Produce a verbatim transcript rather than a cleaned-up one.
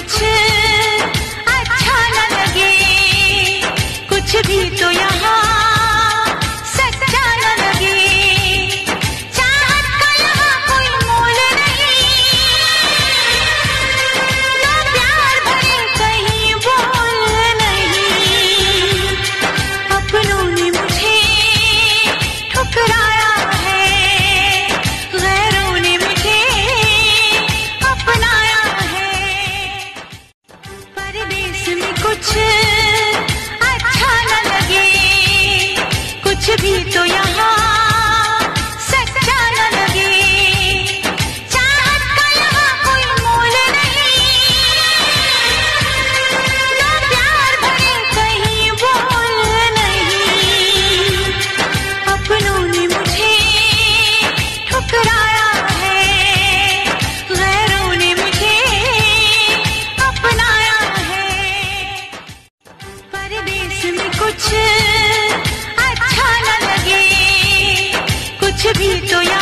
कुछ अच्छा न लगे, कुछ भी तो यहाँ सच्चा न लगे। चाहत का यहाँ कोई मोल नहीं, ना प्यार भरे कहीं बोल नहीं। अपनों ने मुझे ठुकराया है, गैरों ने मुझे अपनाया है। परदेश में कुछ अच्छा न लगे, कुछ भी तो यहाँ सच्चा न लगे। चाहत का यहाँ कोई मोल नहीं, ना प्यार भरे कहीं बोल नहीं। अपनों ने मुझे ठुकराया है, गैरों ने मुझे अपनाया है। परदेश में कुछ अच्छा न लगे, कुछ भी तो यहाँ